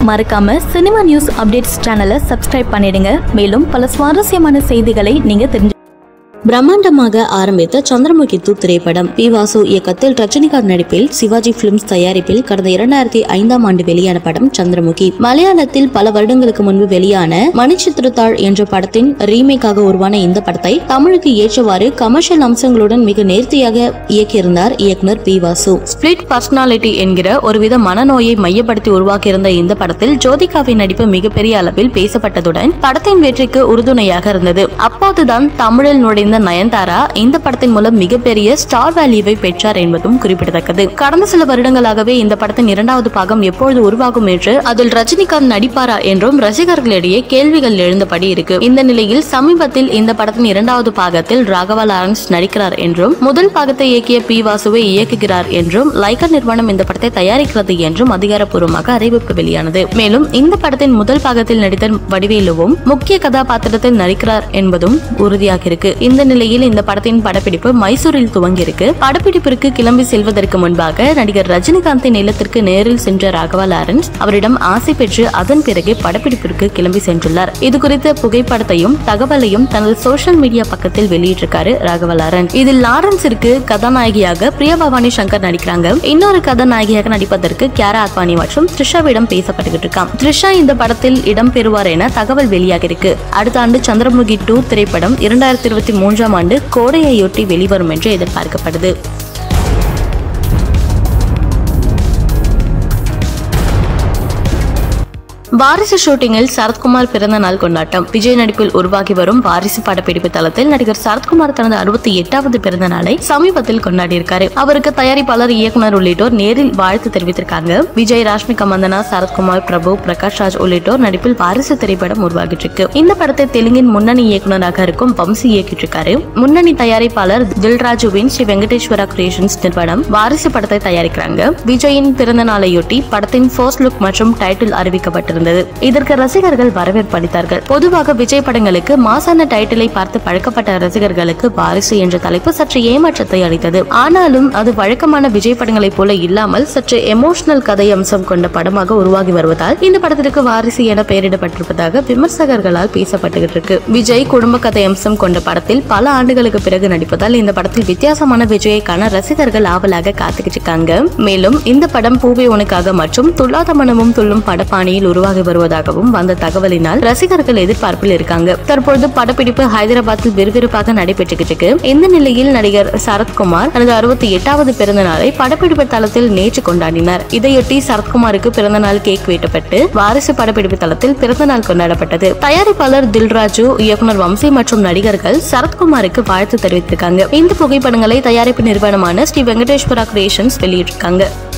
மறக்காம cinema news updates சேனலை subscribe பண்ணிடுங்க. மேலும் பல சுவாரஸ்யமான செய்திகளை நீங்க தெரிஞ்சு பிரம்மாண்டமாக ஆரம்பித்த சந்திரமுகி 2 திரைப்படம் பி. வாசு இயக்கத்தில் ரஜினிகாந்த் நடிப்பில் சிவாஜி பிலிம்ஸ் தயாரிப்பில் கடந்த 2005ஆம் ஆண்டு வெளியான படம் சந்திரமுகி. மலையாளத்தில் பல வருடங்களுக்கு முன்பு வெளியான மணிச்சித்திரத்தாள் என்ற படத்தின் ரீமேக்காக உருவான இந்த படத்தை தமிழுக்கு ஏற்றவாறு கமர்ஷியல் அம்சங்களுடன் மிக நேர்த்தியாக இயக்கியிருந்தார் இயக்குனர் பி. வாசு. ஸ்பிளிட் பர்சனாலிட்டி என்கிற ஒருவித மனநோயை மையப்படுத்தி உருவாக்கியிருந்த இந்த படத்தில் ஜோதிகாவின் நடிப்பு மிகப்பெரிய அளவில் பேசப்பட்டதுடன் படத்தின் வெற்றிக்கு உறுதுணையாக இருந்தது. அப்போதுதான் தமிழில் நுழைந்த நயன்தாரா இந்த படத்தின் மூலம் மிகப்பெரிய ஸ்டார் வேல்யூவை பெற்றார் என்பதும் குறிப்பிடத்தக்கது. கடந்த சில வருடங்களாகவே இந்த படத்தின் 2வது பாகம் எப்பொழுது உருவாகும் என்று அதில் ரஜினிகாந்த் நடிப்பாரா என்றும் ரசிகர்களிடையே கேள்விகள் எழுந்தபடி இருக்கு. இந்த நிலையில் சமீபத்தில் இந்த படத்தின் 2வது பாகத்தில் ராகவா லாரன்ஸ் நடிக்கிறார் என்றும் முதல் பாகத்தை இயக்கிய பி. வாசுவை இயக்குகிறார் என்றும் லைகா நிறுவனம் இந்த படத்தை தயாரிக்கிறது என்றும் அதிகாரப்பூர்வமாக அறிவிப்பு வெளியானது. மேலும் இந்த படத்தின் முதல் பாகத்தில் நடித்த வடிவேலுவும் முக்கிய கதாபாத்திரத்தில் நடிக்கிறார் என்பதும் உறுதியாக இருக்கு. இந்த நிலையில் இந்த படத்தின் படப்பிடிப்பு மைசூரில் துவங்கியிருக்கு. படப்பிடிப்பிற்கு கிளம்பி செல்வதற்கு முன்பாக நடிகர் ரஜினிகாந்தின் இல்லத்திற்கு நேரில் சென்ற ராகவா லாரன்ஸ் அவரிடம் ஆசை பெற்று அதன் பிறகு படப்பிடிப்பிற்கு கிளம்பி சென்றுள்ளார். இது குறித்த புகைப்படத்தையும் தகவலையும் தனது சோசியல் மீடியா பக்கத்தில் வெளியிட்டிருக்காரு ராகவா லாரன்ஸ். இதில் லாரன்ஸிற்கு கதாநாயகியாக பிரியா பவானி சங்கர் நடிக்கிறாங்க. இன்னொரு கதாநாயகியாக நடிப்பதற்கு கியாரா அத்வானி மற்றும் த்ரிஷாவிடம் பேசப்பட்டு இருக்கான். த்ரிஷா இந்த படத்தில் இடம் பெறுவார் என தகவல் வெளியாகி இருக்கு. அடுத்த ஆண்டு சந்திரமுகி 2 திரைப்படம் 2023ஆம் ஆண்டு கோடையொட்டி வெளிவரும் என்று எதிர்பார்க்கப்படுது. வாரிசு ஷூட்டிங்கில் சரத்குமார் பிறந்த நாள் கொண்டாட்டம். விஜய் நடிப்பில் உருவாகி வரும் வாரிசு படப்பிடிப்பு தளத்தில் நடிகர் சரத்குமார் தனது 68வது பிறந்த நாளை சமீபத்தில் கொண்டாடியிருக்காரு. அவருக்கு தயாரிப்பாளர், இயக்குனர் உள்ளிட்டோர் நேரில் வாழ்த்து தெரிவித்திருக்காங்க. விஜய், ராஷ்மிகா மந்தனா, சரத்குமார், பிரபு, பிரகாஷ் ராஜ் உள்ளிட்டோர் நடிப்பில் வாரிசு திரைப்படம் உருவாகிட்டு இருக்கு. இந்த படத்தை தெலுங்கின் முன்னணி இயக்குநராக இருக்கும் வம்சி இயக்கிட்டு இருக்காரு. முன்னணி தயாரிப்பாளர் தில்ராஜுவின் ஸ்ரீ வெங்கடேஸ்வரா கிரியேஷன்ஸ் நிறுவனம் வாரிசு படத்தை தயாரிக்கிறாங்க. விஜயின் பிறந்த நாளையொட்டி படத்தின் ஃபர்ஸ்ட் லுக் மற்றும் டைட்டில் அறிவிக்கப்பட்டிருந்தது. இதற்கு ரசிகர்கள் வரவேற்பு அளித்தார்கள். பொதுவாக விஜய் படங்களுக்கு மாசான டைட்டிலை பார்த்து பழக்கப்பட்ட ரசிகர்களுக்கு வாரிசு என்ற தலைப்பு சற்று ஏமாற்றத்தை அளித்தது. ஆனாலும் அது வழக்கமான விஜய் படங்களைப் போல இல்லாமல் சற்று எமோஷனல் கதை அம்சம் கொண்ட படமாக உருவாகி வருவதால் இந்த படத்திற்கு வாரிசு என பெயரிடப்பட்டிருப்பதாக விமர்சகர்களால் பேசப்பட்டு இருக்கு. விஜய் குடும்ப கதை அம்சம் கொண்ட படத்தில் பல ஆண்டுகளுக்கு பிறகு நடிப்பதால் இந்த படத்தில் வித்தியாசமான விஜயை காண ரசிகர்கள் ஆவலாக காத்துக்கிட்டு இருக்காங்க. மேலும் இந்த படம் பூவே உனக்காக மற்றும் துள்ளாத மனமும் துள்ளும் படப்பாணியில் உருவாகி வருவதாகவும் வந்த தகவலினால் ரசிகர்கள் எதிர்பார்ப்பில் இருக்காங்க. தற்பொழுது படப்பிடிப்பு ஹைதராபாத்தில் விறுவிறுப்பாக நடைபெற்றுகிட்டு இருக்கு. இந்த நிலையில் நடிகர் சரத்குமார் தனது 68வது பிறந்த நாளை படப்பிடிப்பு தளத்தில் நேற்று கொண்டாடினார். இதையொட்டி சரத்குமாருக்கு பிறந்த நாள் கேக் வெட்டப்பட்டு வாரிசு படப்பிடிப்பு தளத்தில் பிறந்த நாள் கொண்டாடப்பட்டது. தயாரிப்பாளர் தில்ராஜு, இயக்குனர் வம்சி மற்றும் நடிகர்கள் சரத்குமாருக்கு வாழ்த்து தெரிவித்திருக்காங்க. இந்த புகைப்படங்களை தயாரிப்பு நிறுவனமான ஸ்ரீ வெங்கடேஸ்வரா கிரியேஷன்ஸ் வெளியிட்டிருக்காங்க.